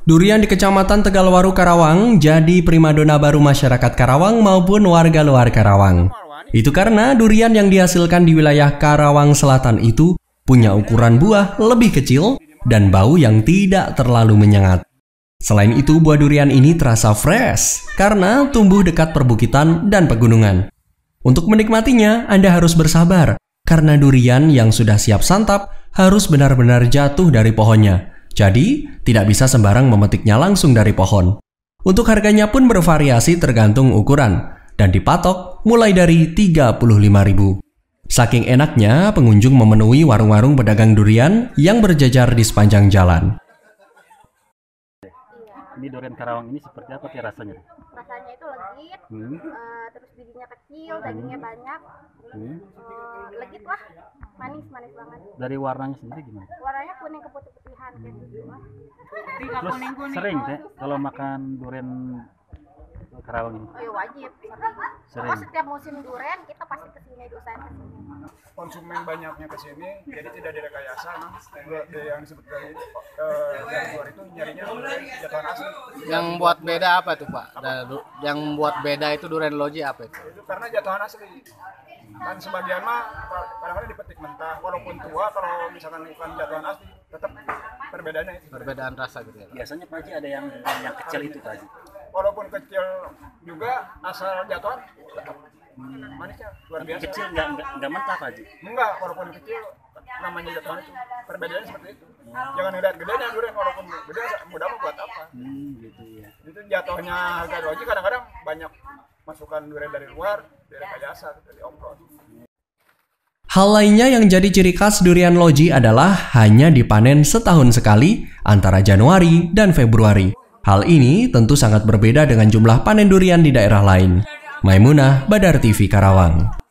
Durian di Kecamatan Tegalwaru, Karawang jadi primadona baru masyarakat Karawang maupun warga luar Karawang. Itu karena durian yang dihasilkan di wilayah Karawang Selatan itu punya ukuran buah lebih kecil dan bau yang tidak terlalu menyengat. Selain itu, buah durian ini terasa fresh karena tumbuh dekat perbukitan dan pegunungan. Untuk menikmatinya, Anda harus bersabar karena durian yang sudah siap santap harus benar-benar jatuh dari pohonnya. Jadi, tidak bisa sembarang memetiknya langsung dari pohon. Untuk harganya pun bervariasi tergantung ukuran dan dipatok mulai dari 35.000. Saking enaknya, pengunjung memenuhi warung-warung pedagang durian yang berjajar di sepanjang jalan. Ini durian Karawang ini seperti apa sih rasanya? Rasanya itu legit, terus bijinya kecil, dagingnya banyak, legit lah, manis banget. Dari warnanya sendiri gimana? Warnanya kuning keputih-putihan kayak gitu lah. Terus sering teh kalau makan durian Karawang ini? Oh, wajib. Sering. Oh, setiap musim durian kita pasti kesini usahain kesini. Konsumen banyaknya kesini, jadi tidak direkayasa. Yang disebut dari luar itu nyarinya jatuhan asli. Yang buat beda apa tuh Pak? Yang buat beda itu durian loji apa itu? Itu karena jatuhan asli. Kan sebagian mah kadang-kadang dipetik mentah, walaupun tua, kalau misalkan bukan jatuhan asli, tetap perbedaannya itu. Perbedaan rasa gitu ya Pak? Biasanya Pak Haji ada yang kecil itu Pak Haji. Walaupun kecil juga, asal jatuhan tetap manisnya luar biasa. Kecil nggak mentah Pak Haji? Enggak, walaupun kecil namanya jatuhan itu. Perbedaannya seperti itu. Jangan ngeliat gedenya durian, walaupun gede mudah mau buat apa. Gitu ya. Itu jatuhnya harga doji kadang-kadang banyak masukan durian dari luar, dari rekayasa, dari ongkos. Hal lainnya yang jadi ciri khas durian loji adalah hanya dipanen setahun sekali antara Januari dan Februari. Hal ini tentu sangat berbeda dengan jumlah panen durian di daerah lain. Maimunah, Badar TV, Karawang.